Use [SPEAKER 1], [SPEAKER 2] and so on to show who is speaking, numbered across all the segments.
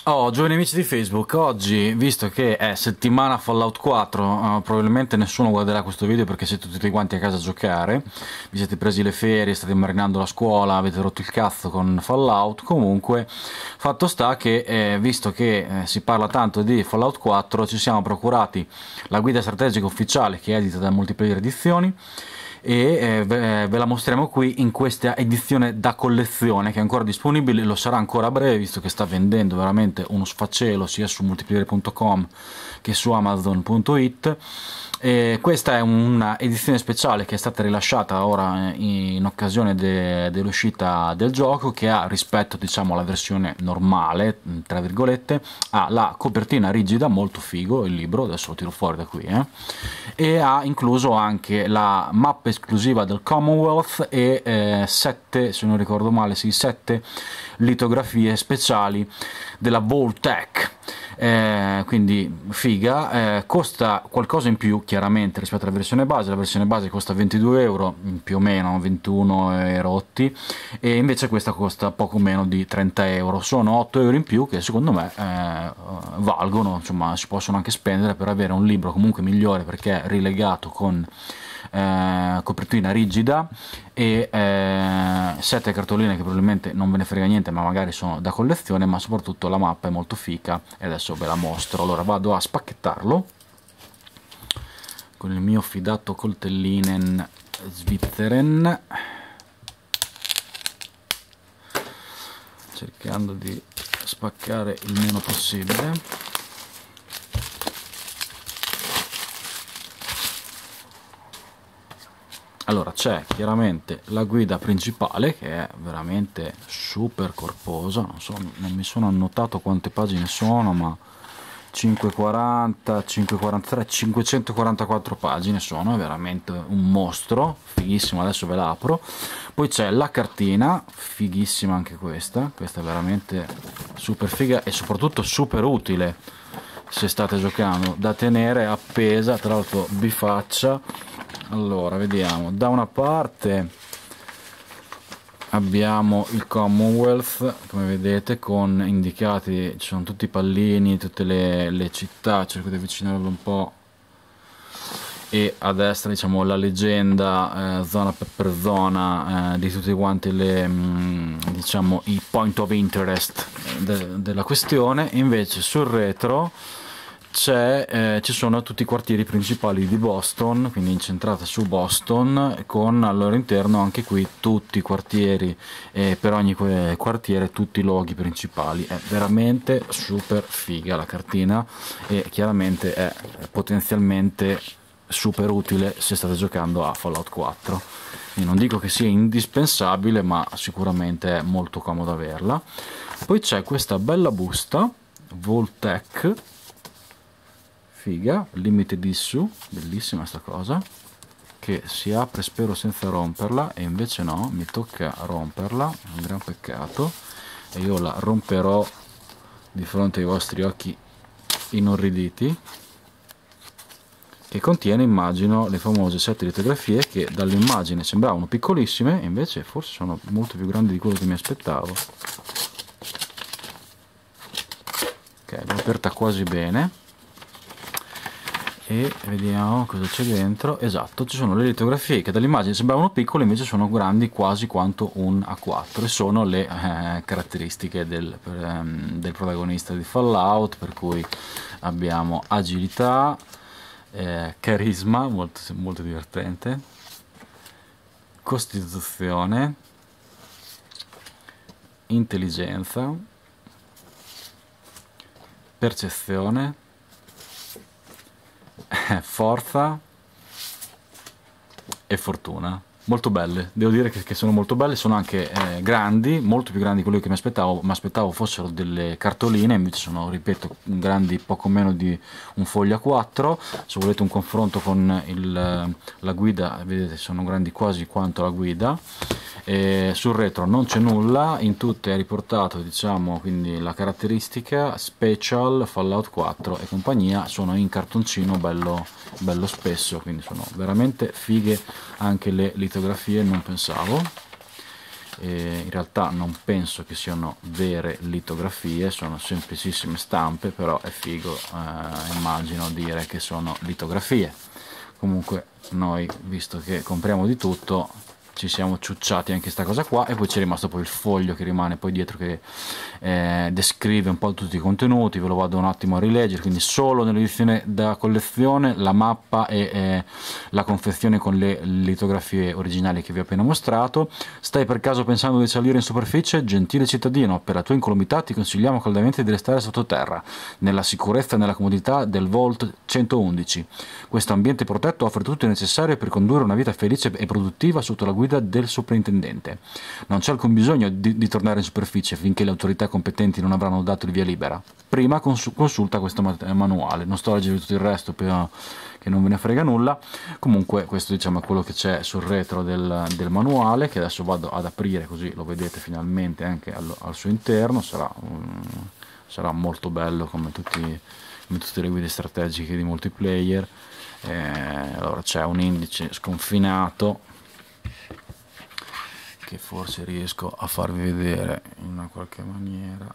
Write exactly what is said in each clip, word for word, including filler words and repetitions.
[SPEAKER 1] Oh, giovani amici di Facebook, oggi, visto che è settimana Fallout quattro, eh, probabilmente nessuno guarderà questo video perché siete tutti quanti a casa a giocare, vi siete presi le ferie, state marinando la scuola, avete rotto il cazzo con Fallout. Comunque, fatto sta che, eh, visto che eh, si parla tanto di Fallout quattro, ci siamo procurati la guida strategica ufficiale che è edita da Multiplayer Edizioni, e eh, ve ve la mostriamo qui in questa edizione da collezione che è ancora disponibile, lo sarà ancora a breve visto che sta vendendo veramente uno sfacelo sia su multiplayer punto com che su amazon punto it. E questa è una edizione speciale che è stata rilasciata ora in occasione de dell'uscita del gioco, che ha, rispetto diciamo alla versione normale tra virgolette, ha la copertina rigida, molto figo il libro, adesso lo tiro fuori da qui, eh? E ha incluso anche la mappa esclusiva del Commonwealth e eh, sette, se non ricordo male, sì, sette litografie speciali della Vault-Tec. Eh, quindi figa, eh, costa qualcosa in più chiaramente rispetto alla versione base. La versione base costa ventidue euro più o meno, ventuno e rotti, e invece questa costa poco meno di trenta euro. Sono otto euro in più che secondo me eh, valgono, insomma si possono anche spendere per avere un libro comunque migliore perché è rilegato con eh, copertina rigida e eh, sette cartoline che probabilmente non ve ne frega niente ma magari sono da collezione, ma soprattutto la mappa è molto fica e adesso ve la mostro. Allora vado a spacchettarlo con il mio fidato coltellinen Svizzeren, cercando di spaccare il meno possibile. Allora c'è chiaramente la guida principale che è veramente super corposa, non so, non mi sono annotato quante pagine sono, ma cinquecentoquaranta, cinquecentoquarantatré, cinquecentoquarantaquattro pagine sono, è veramente un mostro, fighissimo, adesso ve la apro. Poi c'è la cartina, fighissima anche questa, questa è veramente super figa e soprattutto super utile se state giocando, da tenere appesa, tra l'altro bifaccia. Allora vediamo, da una parte abbiamo il Commonwealth, come vedete, con indicati, ci sono tutti i pallini, tutte le, le città, cerco di avvicinarlo un po', e a destra diciamo la leggenda eh, zona per zona eh, di tutti quanti le, mh, diciamo, i point of interest de della questione. Invece sul retro c'è, eh, ci sono tutti i quartieri principali di Boston, quindi incentrata su Boston, con al loro interno anche qui tutti i quartieri, eh, per ogni quartiere tutti i luoghi principali. È veramente super figa la cartina e chiaramente è potenzialmente super utile se state giocando a Fallout quattro. Io non dico che sia indispensabile, ma sicuramente è molto comodo averla. Poi c'è questa bella busta Vault-Tec, figa, limited issue, bellissima sta cosa, che si apre spero senza romperla, e invece no, mi tocca romperla, un gran peccato, e io la romperò di fronte ai vostri occhi inorriditi, che contiene, immagino, le famose sette litografie che dall'immagine sembravano piccolissime, e invece forse sono molto più grandi di quello che mi aspettavo. Ok, l'ho aperta quasi bene. E vediamo cosa c'è dentro. Esatto, ci sono le litografie che dall'immagine sembravano piccole, invece sono grandi quasi quanto un A quattro, e sono le eh, caratteristiche del, per, um, del protagonista di Fallout, per cui abbiamo agilità, eh, carisma, molto, molto divertente, costituzione, intelligenza, percezione, forza e fortuna. Molto belle, devo dire che, che sono molto belle, sono anche eh, grandi, molto più grandi di quello che mi aspettavo, mi aspettavo fossero delle cartoline, invece sono, ripeto, grandi poco meno di un foglio A quattro. Se volete un confronto con il, la guida, vedete, sono grandi quasi quanto la guida. E sul retro non c'è nulla, in tutte è riportato, diciamo, quindi la caratteristica special Fallout quattro e compagnia, sono in cartoncino bello, bello spesso, quindi sono veramente fighe anche le litografie, non pensavo. E in realtà non penso che siano vere litografie, sono semplicissime stampe, però è figo, eh, immagino, dire che sono litografie. Comunque noi, visto che compriamo di tutto, ci siamo ciucciati anche questa cosa qua, e poi c'è rimasto poi il foglio che rimane poi dietro, che eh, descrive un po' tutti i contenuti. Ve lo vado un attimo a rileggere. Quindi solo nell'edizione da collezione la mappa e eh, la confezione con le litografie originali che vi ho appena mostrato. Stai per caso pensando di salire in superficie? Gentile cittadino, per la tua incolumità ti consigliamo caldamente di restare sottoterra, nella sicurezza e nella comodità del Vault centoundici. Questo ambiente protetto offre tutto il necessario per condurre una vita felice e produttiva sotto la guida del soprintendente. Non c'è alcun bisogno di, di tornare in superficie finché le autorità competenti non avranno dato il via libera. Prima cons- consulta questo manuale. Non sto a leggere tutto il resto, però, che non ve ne frega nulla. Comunque questo, diciamo, è quello che c'è sul retro del, del manuale, che adesso vado ad aprire, così lo vedete finalmente anche al, al suo interno. Sarà, um, sarà molto bello come, tutti, come tutte le guide strategiche di multiplayer. Eh, allora c'è un indice sconfinato che forse riesco a farvi vedere in una qualche maniera.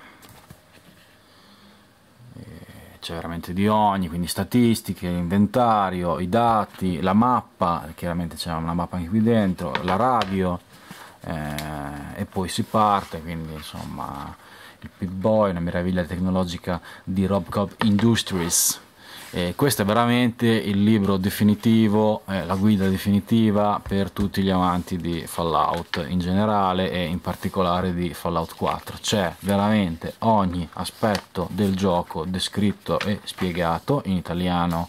[SPEAKER 1] C'è veramente di ogni, quindi statistiche, inventario, i dati, la mappa, chiaramente c'è una mappa anche qui dentro, la radio, eh, e poi si parte. Quindi insomma il Pip-Boy, una meraviglia tecnologica di Robocop Industries. E questo è veramente il libro definitivo, eh, la guida definitiva per tutti gli amanti di Fallout in generale, e in particolare di Fallout quattro. C'è veramente ogni aspetto del gioco descritto e spiegato in italiano,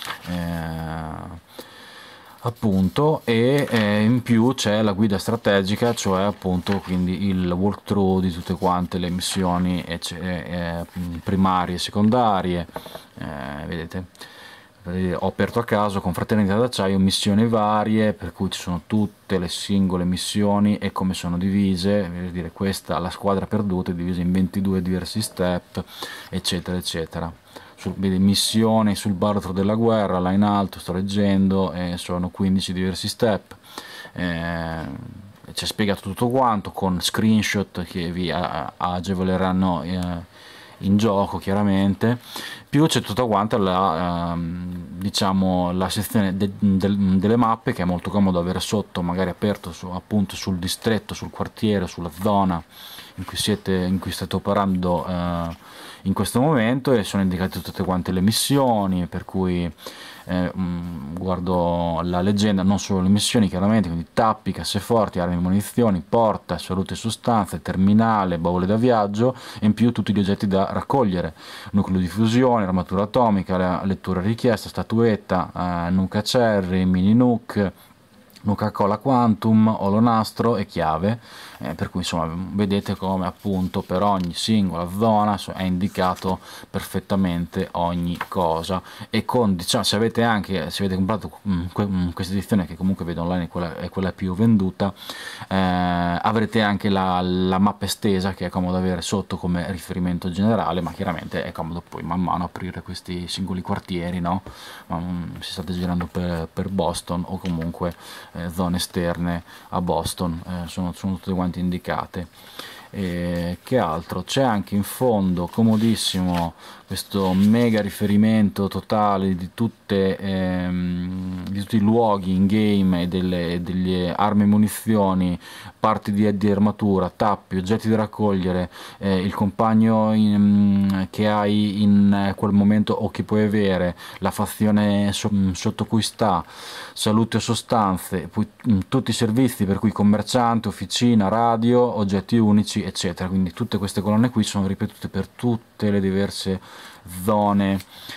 [SPEAKER 1] eh, appunto, e eh, in più c'è la guida strategica, cioè appunto quindi il walkthrough di tutte quante le missioni eh, eh, primarie e secondarie. Eh, vedete, ho aperto a caso Confraternita d'Acciaio missioni varie, per cui ci sono tutte le singole missioni e come sono divise. Per dire, questa, la squadra perduta, è divisa in ventidue diversi step, eccetera eccetera. Sul, vedi, missioni sul baratro della guerra, là in alto sto leggendo, e sono quindici diversi step. Eh, c'è spiegato tutto quanto con screenshot che vi a, agevoleranno eh, in gioco, chiaramente. Più c'è tutta quanta la, ehm, diciamo, la sezione de, de, delle mappe, che è molto comodo avere sotto, magari aperto su, appunto sul distretto, sul quartiere, sulla zona in cui siete, in cui state operando eh, in questo momento, e sono indicate tutte quante le missioni, per cui eh, mh, guardo la leggenda, non solo le missioni chiaramente, quindi tappi, casseforti, armi e munizioni, porta, salute e sostanze, terminale, baule da viaggio, e in più tutti gli oggetti da raccogliere: nucleo di fusione, armatura atomica, la lettura richiesta, statuetta, eh, nuca cherry, mini nuke, Nuka-Cola Quantum, olonastro e chiave, eh, per cui insomma vedete come appunto per ogni singola zona è indicato perfettamente ogni cosa. E con, diciamo, se avete anche, se avete comprato mh, que mh, questa edizione, che comunque vedo online è quella, è quella più venduta, eh, avrete anche la, la mappa estesa, che è comodo avere sotto come riferimento generale, ma chiaramente è comodo poi man mano aprire questi singoli quartieri, no? Ma, mh, se state girando per, per Boston o comunque Eh, zone esterne a Boston, eh, sono, sono tutte quante indicate. E che altro? C'è anche in fondo, comodissimo, questo mega riferimento totale di, tutte, ehm, di tutti i luoghi in game e delle, delle armi e munizioni, parti di, di armatura, tappi, oggetti da raccogliere, eh, il compagno in, che hai in quel momento o che puoi avere, la fazione so, sotto cui sta, salute o sostanze, poi mh, tutti i servizi, per cui commerciante, officina, radio, oggetti unici, eccetera. Quindi tutte queste colonne qui sono ripetute per tutte le diverse zone,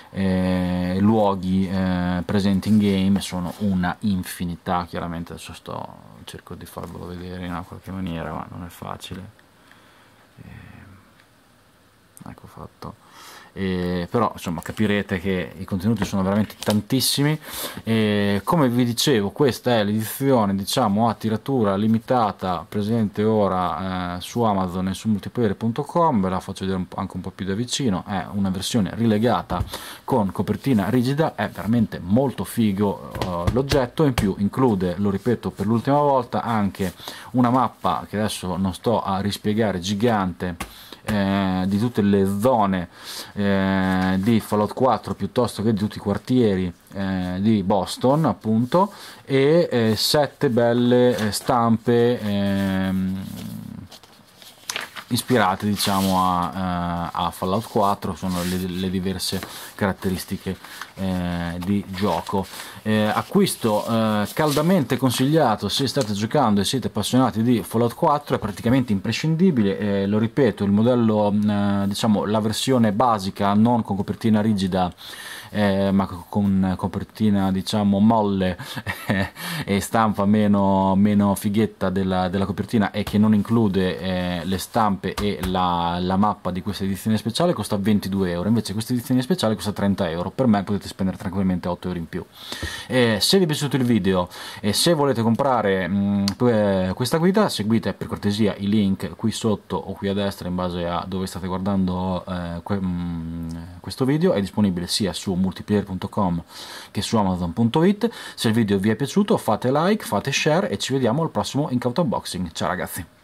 [SPEAKER 1] eh, luoghi eh, presenti in game. Sono una infinità, chiaramente adesso sto cerco di farvelo vedere in una qualche maniera, ma non è facile. Eh, ecco, fatto. Eh, però insomma capirete che i contenuti sono veramente tantissimi. E come vi dicevo, questa è l'edizione, diciamo, a tiratura limitata presente ora eh, su Amazon e su multiplayer punto com. Ve la faccio vedere un anche un po' più da vicino. È una versione rilegata con copertina rigida, è veramente molto figo uh, l'oggetto. In più include, lo ripeto per l'ultima volta, anche una mappa che adesso non sto a rispiegare, gigante, Eh, di tutte le zone eh, di Fallout quattro, piuttosto che di tutti i quartieri eh, di Boston, appunto, e eh, sette belle eh, stampe ehm, ispirate, diciamo, a, uh, a Fallout quattro. Sono le, le diverse caratteristiche eh, di gioco. Eh, acquisto eh, caldamente consigliato se state giocando e siete appassionati di Fallout quattro, è praticamente imprescindibile. Eh, lo ripeto, il modello, eh, diciamo la versione basica, non con copertina rigida, eh, ma con copertina, diciamo, molle e stampa meno, meno fighetta della, della copertina, e che non include eh, le stampe e la, la mappa di questa edizione speciale, costa ventidue euro. Invece questa edizione speciale costa trenta euro. Per me potete spendere tranquillamente otto euro in più. Eh, se vi è piaciuto il video e se volete comprare mh, questa guida, seguite per cortesia i link qui sotto o qui a destra, in base a dove state guardando eh, que mh, questo video. È disponibile sia su multiplayer punto com che su amazon punto it. Se il video vi è piaciuto, fate like, fate share e ci vediamo al prossimo Incauto Unboxing. Ciao ragazzi!